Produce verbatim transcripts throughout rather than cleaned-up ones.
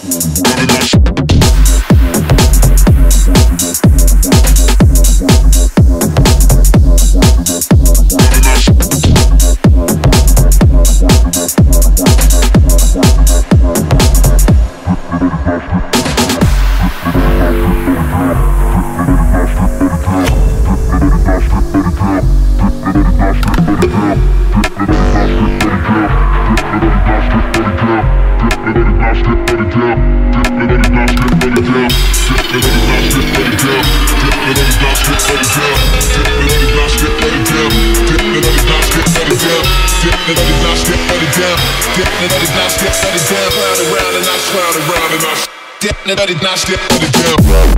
Let it not skip, let it down.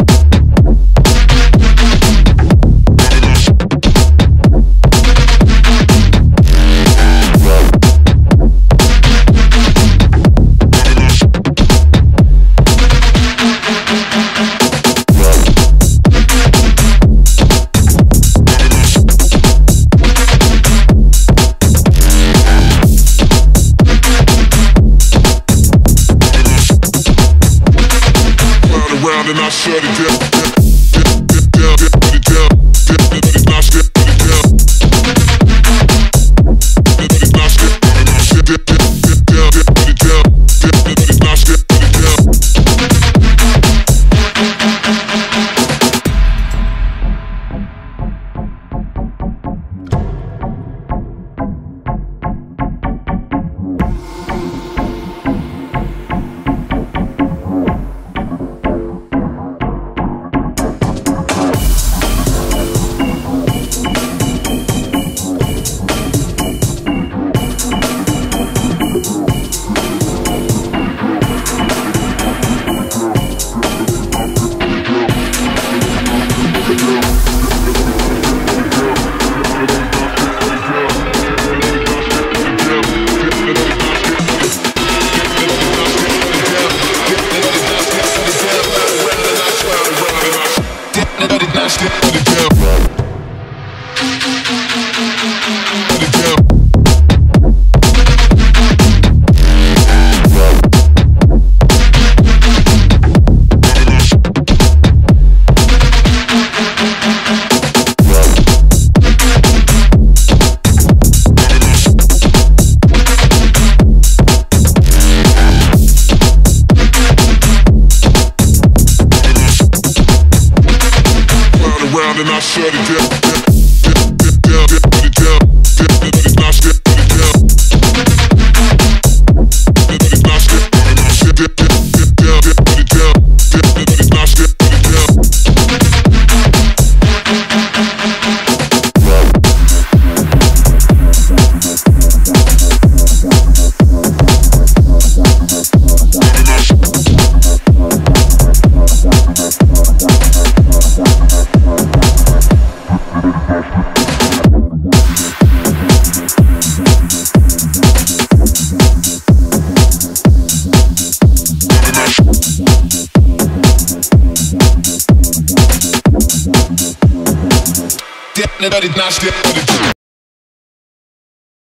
And I shut it down, dip, dip, down, dip, put it down, dip, dip, let it not skip, put it down. Dip, let it not skip, dip, dip, dip, dip, down, dip, put it down, dip, dip, let it not skip, put it down. And I shut it down, dip, dip, dip, down, dip, put it down, dip, dip, let it not skip, put it down. Dip, let it not skip, dip, dip, dip, dip, down, dip, put it down, dip, dip, let it not skip, put it down. Let it not skip, let it